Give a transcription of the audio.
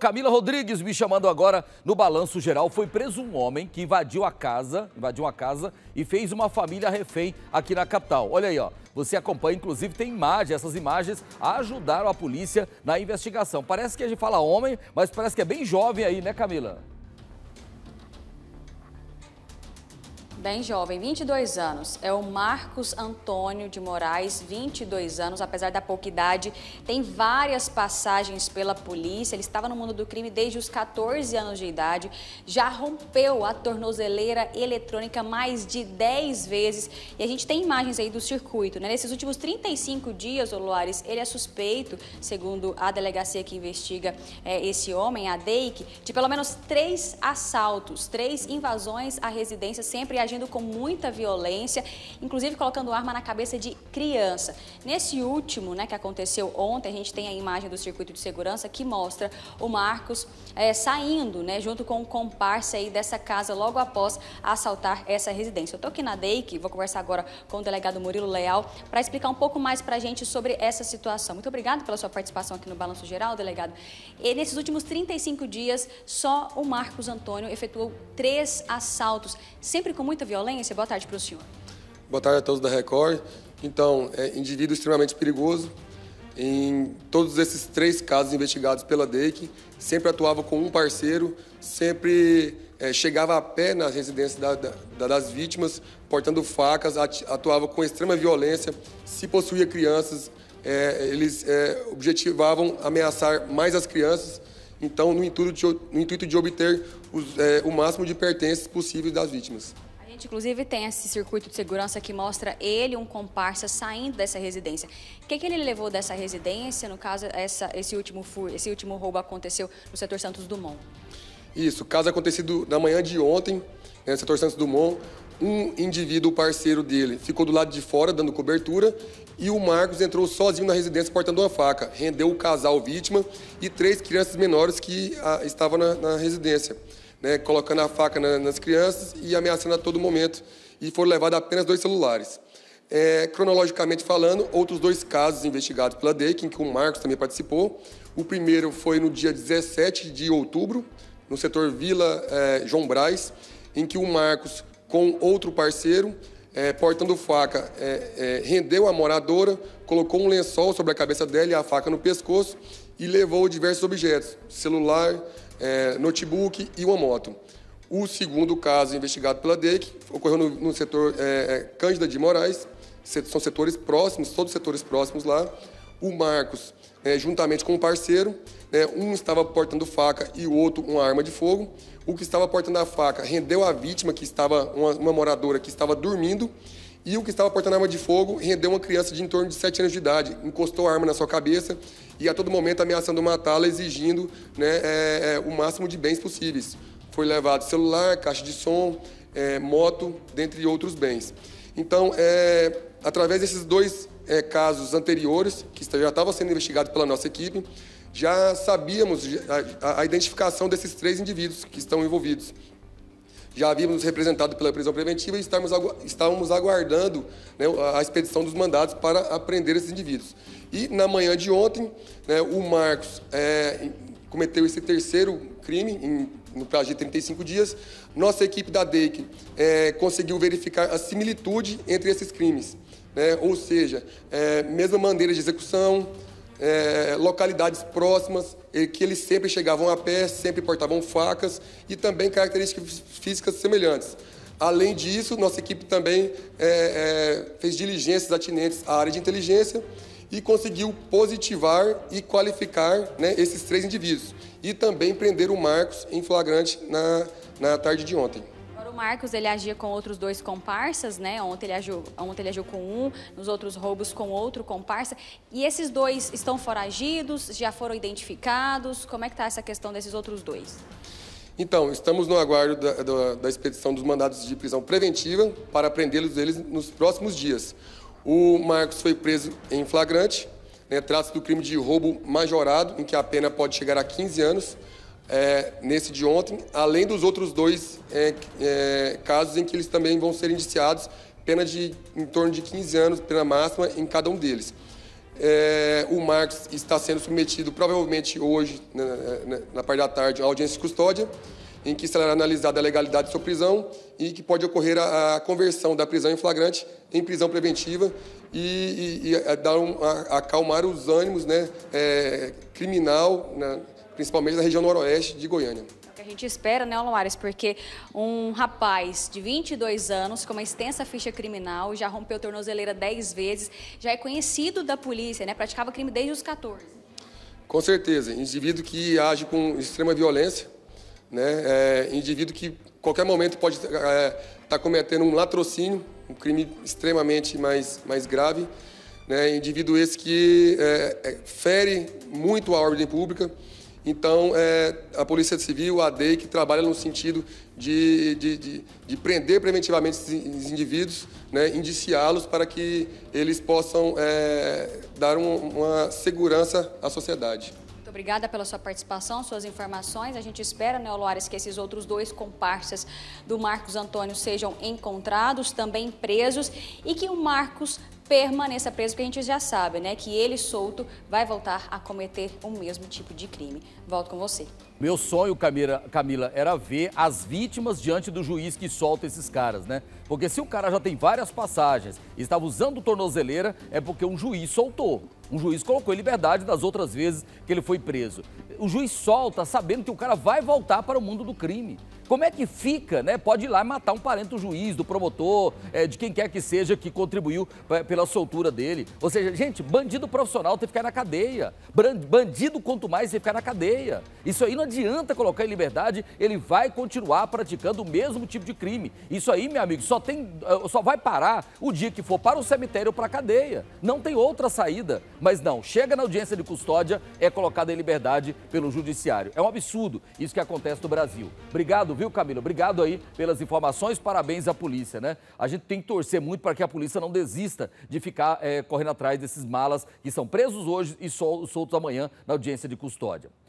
Camila Rodrigues me chamando agora no Balanço Geral. Foi preso um homem que invadiu uma casa e fez uma família refém aqui na capital. Olha aí, ó. Você acompanha, inclusive tem imagem. Essas imagens ajudaram a polícia na investigação. Parece que a gente fala homem, mas parece que é bem jovem aí, né, Camila? Bem jovem, 22 anos. É o Marcos Antônio de Moraes, 22 anos, apesar da pouca idade, tem várias passagens pela polícia. Ele estava no mundo do crime desde os 14 anos de idade, já rompeu a tornozeleira eletrônica mais de 10 vezes. E a gente tem imagens aí do circuito, né? Nesses últimos 35 dias, ô Luares, ele é suspeito, segundo a delegacia que investiga esse homem, a DEIC, de pelo menos 3 assaltos, 3 invasões à residência, sempre agindo com muita violência, inclusive colocando arma na cabeça de criança. Nesse último, né, que aconteceu ontem, a gente tem a imagem do circuito de segurança que mostra o Marcos saindo, né, junto com o comparsa aí dessa casa logo após assaltar essa residência. Eu tô aqui na DEIC, vou conversar agora com o delegado Murilo Leal para explicar um pouco mais pra gente sobre essa situação. Muito obrigado pela sua participação aqui no Balanço Geral, delegado. E nesses últimos 35 dias, só o Marcos Antônio efetuou 3 assaltos, sempre com muita violência. Boa tarde para o senhor. Boa tarde a todos da Record. Então, indivíduo extremamente perigoso. Em todos esses 3 casos investigados pela DEIC, sempre atuava com um parceiro, sempre chegava a pé na residência das vítimas, portando facas, atuava com extrema violência. Se possuía crianças, eles objetivavam ameaçar mais as crianças, então no intuito de obter o máximo de pertences possíveis das vítimas. A gente, inclusive, tem esse circuito de segurança que mostra ele, um comparsa, saindo dessa residência. O que ele levou dessa residência? No caso, esse último roubo aconteceu no setor Santos Dumont. Isso, caso acontecido na manhã de ontem, no setor Santos Dumont, um indivíduo parceiro dele ficou do lado de fora, dando cobertura, e o Marcos entrou sozinho na residência portando uma faca. Rendeu o casal vítima e 3 crianças menores que estavam na residência, né, colocando a faca nas crianças e ameaçando a todo momento. E foram levados apenas 2 celulares. Cronologicamente falando, outros 2 casos investigados pela DEIC, em que o Marcos também participou. O primeiro foi no dia 17 de outubro, no setor Vila João Braz, em que o Marcos, com outro parceiro, portando faca, rendeu a moradora, colocou um lençol sobre a cabeça dela e a faca no pescoço e levou diversos objetos, celular, notebook e uma moto. O segundo caso investigado pela DEIC ocorreu no setor Cândida de Moraes, são setores próximos, todos setores próximos lá. O Marcos, juntamente com um parceiro, um estava portando faca e o outro uma arma de fogo. O que estava portando a faca rendeu a vítima, que estava uma moradora que estava dormindo, e o que estava portando a arma de fogo rendeu uma criança de em torno de 7 anos de idade, encostou a arma na sua cabeça e a todo momento ameaçando matá-la, exigindo, o máximo de bens possíveis. Foi levado celular, caixa de som, moto, dentre outros bens. Então, através desses 2 casos anteriores, que já estavam sendo investigados pela nossa equipe, já sabíamos a identificação desses 3 indivíduos que estão envolvidos. Já havíamos nos representado pela prisão preventiva e estávamos aguardando, né, a expedição dos mandados para apreender esses indivíduos. E na manhã de ontem, né, o Marcos cometeu esse 3º crime no prazo de 35 dias. Nossa equipe da DEIC conseguiu verificar a similitude entre esses crimes, né? Ou seja, mesma maneira de execução, localidades próximas, que eles sempre chegavam a pé, sempre portavam facas e também características físicas semelhantes. Além disso, nossa equipe também fez diligências atinentes à área de inteligência e conseguiu positivar e qualificar, né, esses 3 indivíduos. E também prender o Marcos em flagrante na tarde de ontem. O Marcos, ele agia com outros 2 comparsas, né? Ontem ele agiu com um, nos outros roubos com outro comparsa. E esses 2 estão foragidos, já foram identificados? Como é que está essa questão desses outros 2? Então, estamos no aguardo da expedição dos mandados de prisão preventiva para prendê-los nos próximos dias. O Marcos foi preso em flagrante, né? Trata-se do crime de roubo majorado, em que a pena pode chegar a 15 anos. Nesse de ontem, além dos outros 2 casos em que eles também vão ser indiciados, pena de em torno de 15 anos, pena máxima em cada um deles. O Marcos está sendo submetido, provavelmente hoje, na parte da tarde, à audiência de custódia, em que será analisada a legalidade de sua prisão e que pode ocorrer a conversão da prisão em flagrante em prisão preventiva e acalmar os ânimos, né, criminal, principalmente na região noroeste de Goiânia. A gente espera, né, Loares, porque um rapaz de 22 anos, com uma extensa ficha criminal, já rompeu tornozeleira 10 vezes, já é conhecido da polícia, né, praticava crime desde os 14. Com certeza, indivíduo que age com extrema violência, né, indivíduo que a qualquer momento pode estar cometendo um latrocínio, um crime extremamente mais grave, né, indivíduo esse que fere muito a ordem pública. Então, a Polícia Civil, a ADEI, que trabalha no sentido de prender preventivamente esses indivíduos, né, indiciá-los para que eles possam dar uma segurança à sociedade. Muito obrigada pela sua participação, suas informações. A gente espera, né, Loares, que esses outros 2 comparsas do Marcos Antônio sejam encontrados, também presos, e que o Marcos permaneça preso, porque a gente já sabe, né, que ele solto vai voltar a cometer o mesmo tipo de crime. Volto com você. Meu sonho, Camila, era ver as vítimas diante do juiz que solta esses caras, né? Porque se o cara já tem várias passagens e estava usando tornozeleira, é porque um juiz soltou. Um juiz colocou em liberdade das outras vezes que ele foi preso. O juiz solta sabendo que o cara vai voltar para o mundo do crime. Como é que fica, né? Pode ir lá e matar um parente do juiz, do promotor, de quem quer que seja que contribuiu pela soltura dele. Ou seja, gente, bandido profissional tem que ficar na cadeia. Bandido, quanto mais, tem que ficar na cadeia. Isso aí não adianta colocar em liberdade, ele vai continuar praticando o mesmo tipo de crime. Isso aí, meu amigo, só vai parar o dia que for para o cemitério ou para a cadeia. Não tem outra saída. Mas não, chega na audiência de custódia, é colocado em liberdade pelo judiciário. É um absurdo isso que acontece no Brasil. Obrigado, viu, Camila? Obrigado aí pelas informações, parabéns à polícia, né? A gente tem que torcer muito para que a polícia não desista de ficar correndo atrás desses malas que são presos hoje e soltos amanhã na audiência de custódia.